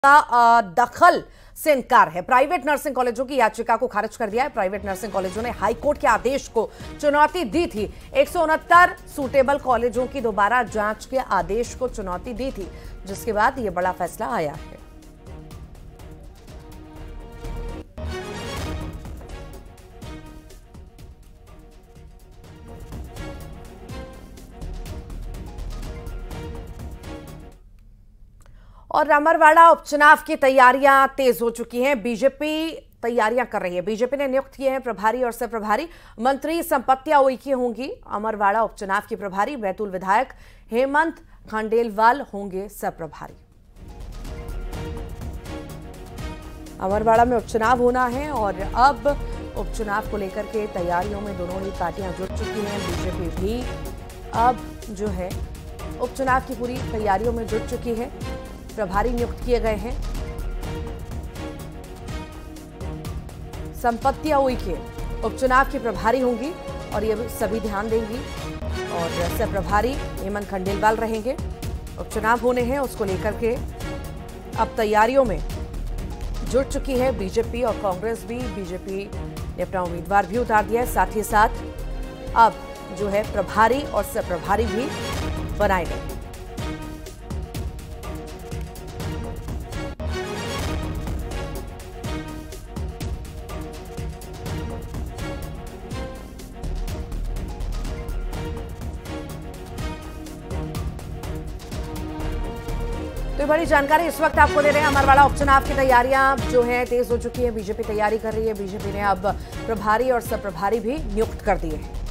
का दखल से इनकार है। प्राइवेट नर्सिंग कॉलेजों की याचिका को खारिज कर दिया है। प्राइवेट नर्सिंग कॉलेजों ने हाईकोर्ट के आदेश को चुनौती दी थी। 169 सूटेबल कॉलेजों की दोबारा जांच के आदेश को चुनौती दी थी, जिसके बाद यह बड़ा फैसला आया है। और अमरवाड़ा उपचुनाव की तैयारियां तेज हो चुकी हैं। बीजेपी तैयारियां कर रही है। बीजेपी ने नियुक्त किए हैं प्रभारी और सह प्रभारी। मंत्री संपत्तियां उइके होंगी अमरवाड़ा उपचुनाव की प्रभारी। बैतूल विधायक हेमंत खंडेलवाल होंगे सह प्रभारी। अमरवाड़ा में उपचुनाव होना है और अब उपचुनाव को लेकर के तैयारियों में दोनों ही पार्टियां जुट चुकी हैं। बीजेपी भी अब जो है उपचुनाव की पूरी तैयारियों में जुट चुकी है। प्रभारी नियुक्त किए गए हैं। संपत्तियां उइके उपचुनाव की प्रभारी होंगी और ये सभी ध्यान देंगी। और सह प्रभारी हेमंत खंडेलवाल रहेंगे। उपचुनाव होने हैं, उसको लेकर के अब तैयारियों में जुट चुकी है बीजेपी और कांग्रेस भी। बीजेपी ने अपना उम्मीदवार भी उतार दिया है। साथ ही साथ अब जो है प्रभारी और सह प्रभारी भी बनाए गए। तो बड़ी जानकारी इस वक्त आपको दे रहे हैं। अमरवाड़ा उपचुनाव की तैयारियां जो है तेज हो चुकी है। बीजेपी तैयारी कर रही है। बीजेपी ने अब प्रभारी और सह प्रभारी भी नियुक्त कर दिए हैं।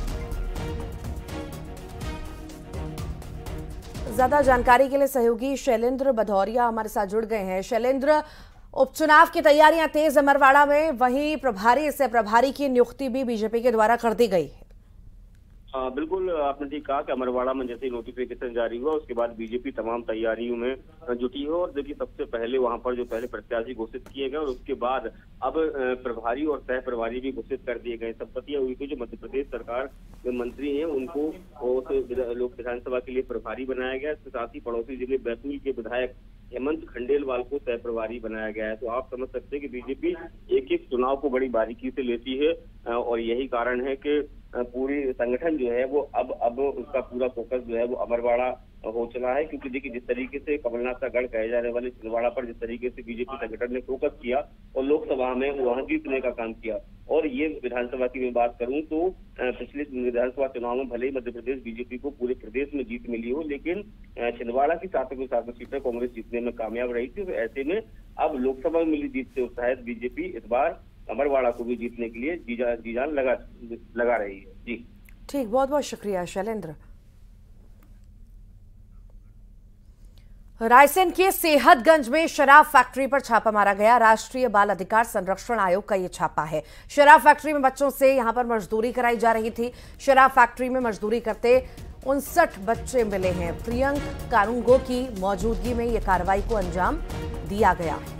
ज्यादा जानकारी के लिए सहयोगी शैलेंद्र भदौरिया हमारे साथ जुड़ गए हैं। शैलेंद्र, उपचुनाव की तैयारियां तेज अमरवाड़ा में, वहीं प्रभारी सह प्रभारी की नियुक्ति भी बीजेपी के द्वारा कर दी गई है। हाँ बिल्कुल, आपने ठीक कहा कि अमरवाड़ा में जैसे ही नोटिफिकेशन जारी हुआ उसके बाद बीजेपी तमाम तैयारियों में जुटी है। और देखिए सबसे पहले वहां पर जो पहले प्रत्याशी घोषित किए गए और उसके बाद अब प्रभारी और सह प्रभारी भी घोषित कर दिए गए। संपत्तियां उइके जो मध्य प्रदेश सरकार में मंत्री हैं उनको लोक विधानसभा के लिए प्रभारी बनाया गया। इसके साथ ही पड़ोसी जिले बैतूल के विधायक हेमंत खंडेलवाल को सह प्रभारी बनाया गया है। तो आप समझ सकते हैं कि बीजेपी एक एक चुनाव को बड़ी बारीकी से लेती है और यही कारण है कि पूरी संगठन जो है वो अब उसका पूरा फोकस जो है वो अमरवाड़ा हो चला है। क्योंकि देखिए जिस तरीके से कमलनाथ का गढ़ कहे जाने वाले छिंदवाड़ा पर जिस तरीके से बीजेपी संगठन ने फोकस किया और लोकसभा में वहां जीतने का काम किया। और ये विधानसभा की मैं बात करूं तो पिछले विधानसभा चुनाव में भले ही मध्य प्रदेश बीजेपी को पूरे प्रदेश में जीत मिली हो, लेकिन छिंदवाड़ा की सातों सीटें कांग्रेस जीतने में कामयाब रही थी। तो ऐसे में अब लोकसभा में मिली जीत से उत्साहित बीजेपी इस बार अमरवाड़ा को भी जीतने के लिए जी जान लगा रही है। जी ठीक, बहुत बहुत शुक्रिया शैलेंद्र। रायसेन के सेहतगंज में शराब फैक्ट्री पर छापा मारा गया। राष्ट्रीय बाल अधिकार संरक्षण आयोग का यह छापा है। शराब फैक्ट्री में बच्चों से यहां पर मजदूरी कराई जा रही थी। शराब फैक्ट्री में मजदूरी करते 59 बच्चे मिले हैं। प्रियंक कानूनगो की मौजूदगी में यह कार्रवाई को अंजाम दिया गया है।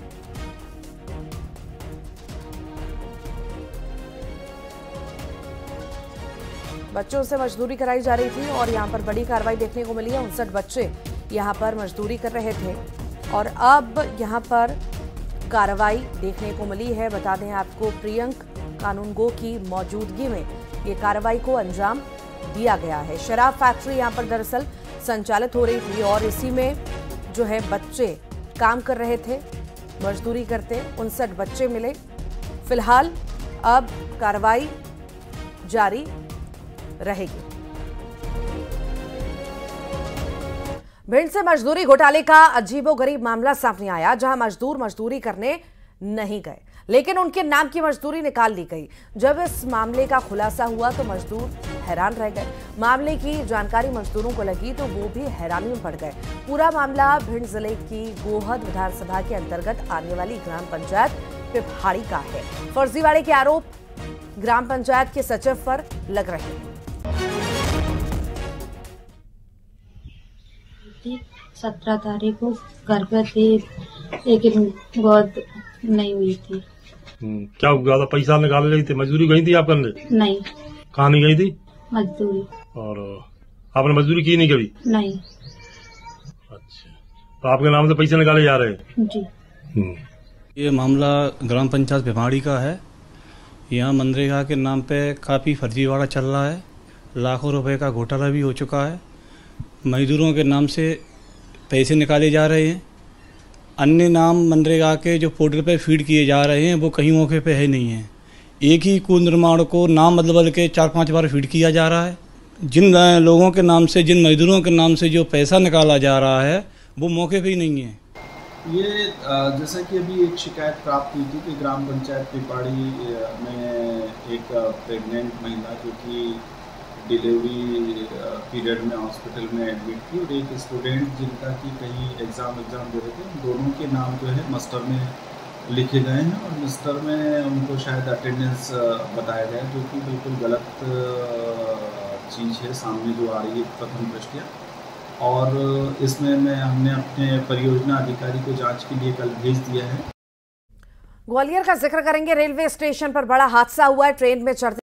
बच्चों से मजदूरी कराई जा रही थी और यहां पर बड़ी कार्रवाई देखने को मिली है। 59 बच्चे यहां पर मजदूरी कर रहे थे और अब यहां पर कार्रवाई देखने को मिली है। बता दें आपको, प्रियंक कानूनगो की मौजूदगी में ये कार्रवाई को अंजाम दिया गया है। शराब फैक्ट्री यहां पर दरअसल संचालित हो रही थी और इसी में जो है बच्चे काम कर रहे थे, मजदूरी करते 59 बच्चे मिले। फिलहाल अब कार्रवाई जारी रहेगी। भिंड से मजदूरी घोटाले का अजीबोगरीब मामला सामने आया, जहां मजदूर मजदूरी करने नहीं गए लेकिन उनके नाम की मजदूरी निकाल ली गई। जब इस मामले का खुलासा हुआ तो मजदूर हैरान रह गए। मामले की जानकारी मजदूरों को लगी तो वो भी हैरानी में पड़ गए। पूरा मामला भिंड जिले की गोहद विधानसभा के अंतर्गत आने वाली ग्राम पंचायत पिपहाड़ी का है। फर्जीवाड़े के आरोप ग्राम पंचायत के सचिव पर लग रहे हैं। 17 तारीख को घर पे थी लेकिन गोद नहीं हुई थी। क्या हुआ था? पैसा निकाल रही थी, मजदूरी गई थी आप करने? नहीं। कहाँ नहीं गई थी? मजदूरी। और आपने मजदूरी की नहीं कभी? नहीं। अच्छा, तो आपके नाम से पैसे निकाले जा रहे हैं? जी। ये मामला ग्राम पंचायत भिवाड़ी का है। यहाँ मनरेगा के नाम पे काफ़ी फर्जीवाड़ा चल रहा है। लाखों रुपए का घोटाला भी हो चुका है। मजदूरों के नाम से पैसे निकाले जा रहे हैं। अन्य नाम मनरेगा के जो पोर्टल पे फीड किए जा रहे हैं वो कहीं मौके पे है नहीं है। एक ही कुल निर्माण को नाम बदल के 4-5 बार फीड किया जा रहा है। जिन लोगों के नाम से, जिन मजदूरों के नाम से जो पैसा निकाला जा रहा है वो मौके पे ही नहीं है। ये जैसा कि अभी एक शिकायत प्राप्त हुई थी कि ग्राम पंचायत पिपाड़ी में एक प्रेग्नेंट महिला जो कि डिलीवरी पीरियड में हॉस्पिटल में एडमिट थी और एक स्टूडेंट जिनका कि कहीं एग्ज़ाम दे रहे थे, दोनों के नाम जो है मस्टर में लिखे गए हैं और मस्टर में उनको शायद अटेंडेंस बताया गया, जो कि बिल्कुल गलत चीज़ है सामने जो आ रही है प्रथम दृष्टया। और इसमें हमने अपने परियोजना अधिकारी को जांच के लिए कल भेज दिया है। ग्वालियर का जिक्र करेंगे। रेलवे स्टेशन पर बड़ा हादसा हुआ है। ट्रेन में चढ़ते